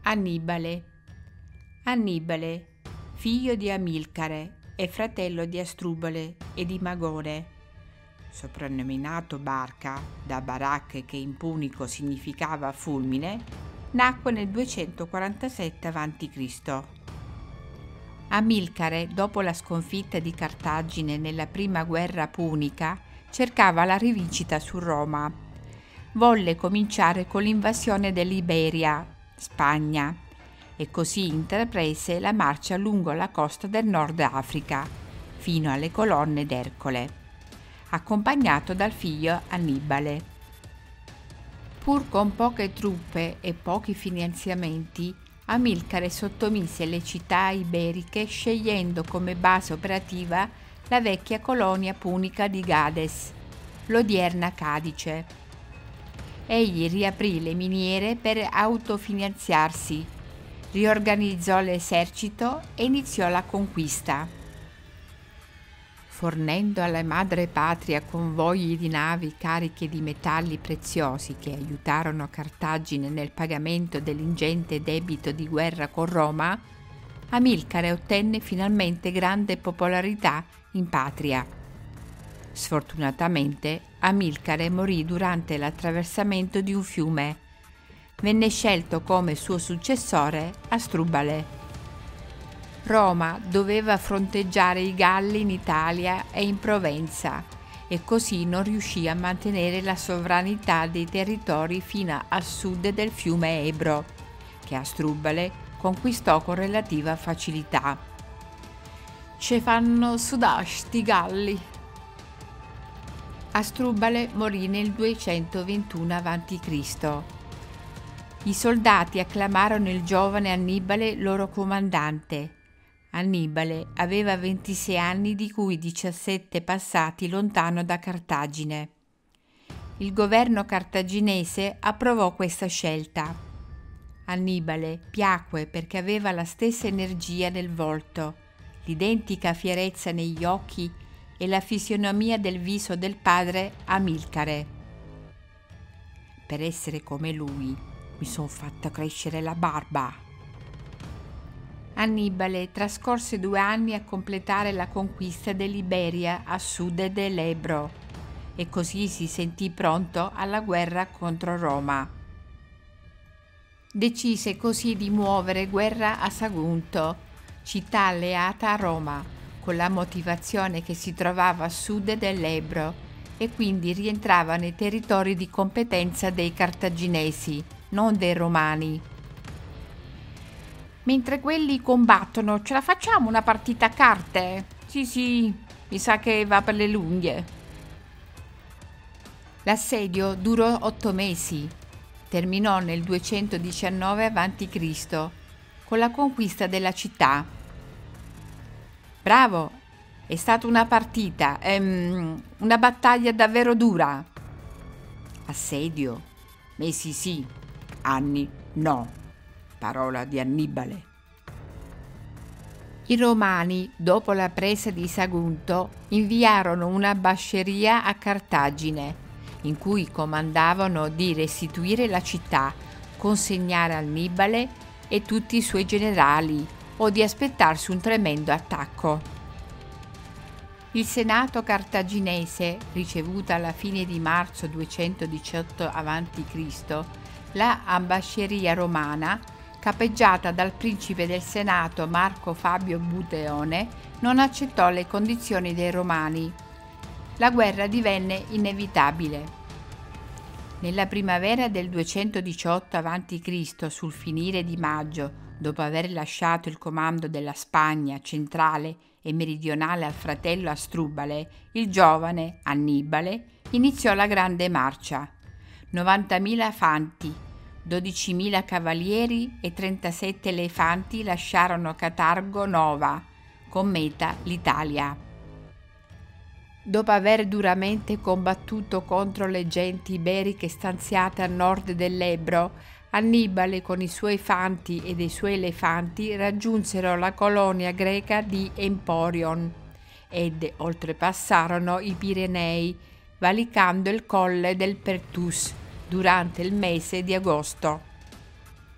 Annibale. Annibale, figlio di Amilcare e fratello di Astrubale e di Magone, soprannominato Barca, da Barak che in punico significava fulmine, nacque nel 247 a.C. Amilcare, dopo la sconfitta di Cartagine nella prima guerra punica, cercava la rivincita su Roma. Volle cominciare con l'invasione dell'Iberia, Spagna, e così intraprese la marcia lungo la costa del Nord Africa, fino alle colonne d'Ercole, accompagnato dal figlio Annibale. Pur con poche truppe e pochi finanziamenti, Amilcare sottomise le città iberiche scegliendo come base operativa la vecchia colonia punica di Gades, l'odierna Cadice. Egli riaprì le miniere per autofinanziarsi, riorganizzò l'esercito e iniziò la conquista. Fornendo alla madrepatria convogli di navi cariche di metalli preziosi che aiutarono Cartagine nel pagamento dell'ingente debito di guerra con Roma, Amilcare ottenne finalmente grande popolarità in patria. Sfortunatamente, Amilcare morì durante l'attraversamento di un fiume. Venne scelto come suo successore Astrubale. Roma doveva fronteggiare i Galli in Italia e in Provenza e così non riuscì a mantenere la sovranità dei territori fino a sud del fiume Ebro, che Astrubale conquistò con relativa facilità. «Ce fanno sudà sti Galli!» Astrubale morì nel 221 a.C. I soldati acclamarono il giovane Annibale loro comandante. Annibale aveva 26 anni, di cui 17 passati lontano da Cartagine. Il governo cartaginese approvò questa scelta. Annibale piacque perché aveva la stessa energia nel volto, l'identica fierezza negli occhi e la fisionomia del viso del padre Amilcare. Per essere come lui mi son fatta crescere la barba. Annibale trascorse 2 anni a completare la conquista dell'Iberia a sud dell'Ebro e così si sentì pronto alla guerra contro Roma. Decise così di muovere guerra a Sagunto, città alleata a Roma, con la motivazione che si trovava a sud dell'Ebro e quindi rientrava nei territori di competenza dei cartaginesi, non dei romani. «Mentre quelli combattono, ce la facciamo una partita a carte?» Sì, mi sa che va per le lunghe». L'assedio durò 8 mesi. Terminò nel 219 a.C. con la conquista della città. «Bravo, è stata una partita, una battaglia davvero dura». «Assedio? Mesi sì, anni no», parola di Annibale. I Romani, dopo la presa di Sagunto, inviarono un'ambasceria a Cartagine, in cui comandavano di restituire la città, consegnare Annibale e tutti i suoi generali, o di aspettarsi un tremendo attacco. Il Senato cartaginese, ricevuta alla fine di marzo 218 a.C., la ambasceria romana, capeggiata dal principe del Senato Marco Fabio Buteone, non accettò le condizioni dei Romani. La guerra divenne inevitabile. Nella primavera del 218 a.C., sul finire di maggio, dopo aver lasciato il comando della Spagna centrale e meridionale al fratello Astrubale, il giovane Annibale iniziò la grande marcia. 90.000 fanti, 12.000 cavalieri e 37 elefanti lasciarono Catargo Nova, con meta l'Italia. Dopo aver duramente combattuto contro le genti iberiche stanziate a nord dell'Ebro, Annibale con i suoi fanti e dei suoi elefanti raggiunsero la colonia greca di Emporion ed oltrepassarono i Pirenei, valicando il colle del Pertus durante il mese di agosto.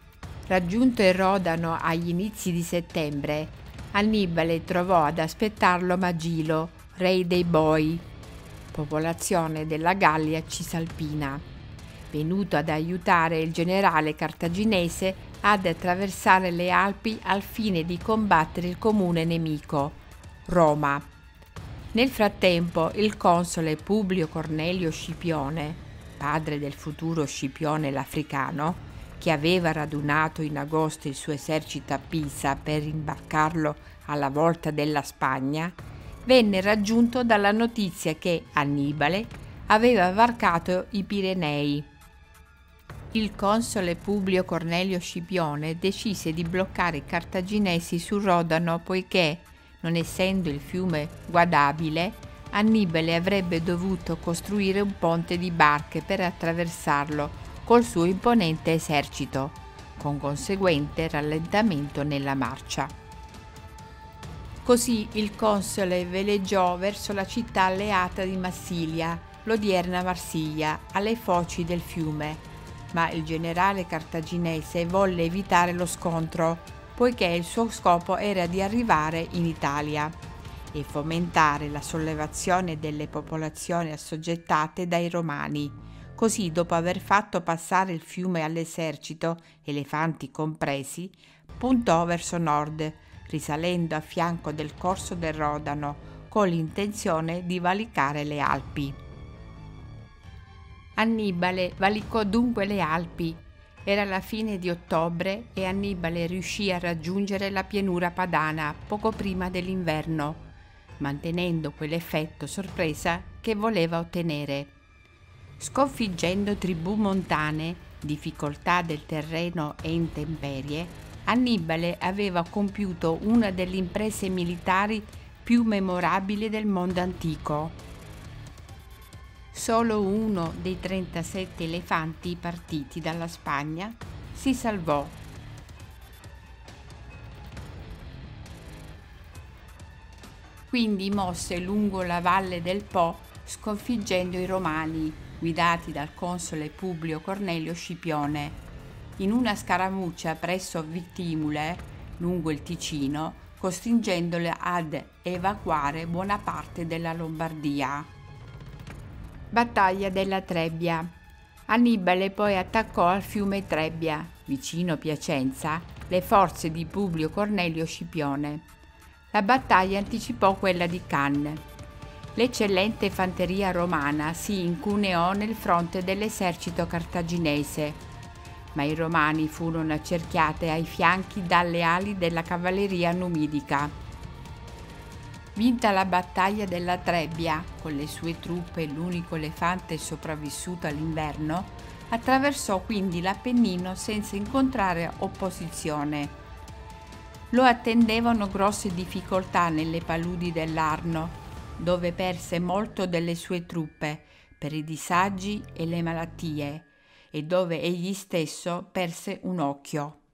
Raggiunto il Rodano agli inizi di settembre, Annibale trovò ad aspettarlo Magilo, re dei Boi, popolazione della Gallia Cisalpina, venuto ad aiutare il generale cartaginese ad attraversare le Alpi al fine di combattere il comune nemico, Roma. Nel frattempo il console Publio Cornelio Scipione, padre del futuro Scipione l'Africano, che aveva radunato in agosto il suo esercito a Pisa per imbarcarlo alla volta della Spagna, venne raggiunto dalla notizia che Annibale aveva varcato i Pirenei. Il console Publio Cornelio Scipione decise di bloccare i cartaginesi sul Rodano poiché, non essendo il fiume guardabile, Annibale avrebbe dovuto costruire un ponte di barche per attraversarlo col suo imponente esercito, con conseguente rallentamento nella marcia. Così il console veleggiò verso la città alleata di Massilia, l'odierna Marsiglia, alle foci del fiume, ma il generale cartaginese volle evitare lo scontro, poiché il suo scopo era di arrivare in Italia e fomentare la sollevazione delle popolazioni assoggettate dai Romani. Così, dopo aver fatto passare il fiume all'esercito, elefanti compresi, puntò verso nord, risalendo a fianco del corso del Rodano, con l'intenzione di valicare le Alpi. Annibale valicò dunque le Alpi. Era la fine di ottobre e Annibale riuscì a raggiungere la pianura padana poco prima dell'inverno, mantenendo quell'effetto sorpresa che voleva ottenere. Sconfiggendo tribù montane, difficoltà del terreno e intemperie, Annibale aveva compiuto una delle imprese militari più memorabili del mondo antico. Solo uno dei 37 elefanti partiti dalla Spagna si salvò. Quindi mosse lungo la valle del Po, sconfiggendo i Romani, guidati dal console Publio Cornelio Scipione. In una scaramuccia presso Vittimule, lungo il Ticino, costringendole ad evacuare buona parte della Lombardia. Battaglia della Trebbia. Annibale poi attaccò al fiume Trebbia, vicino Piacenza, le forze di Publio Cornelio Scipione. La battaglia anticipò quella di Cannes. L'eccellente fanteria romana si incuneò nel fronte dell'esercito cartaginese, ma i romani furono accerchiati ai fianchi dalle ali della cavalleria numidica. Vinta la battaglia della Trebbia, con le sue truppe l'unico elefante sopravvissuto all'inverno, attraversò quindi l'Appennino senza incontrare opposizione. Lo attendevano grosse difficoltà nelle paludi dell'Arno, dove perse molto delle sue truppe per i disagi e le malattie, e dove egli stesso perse un occhio.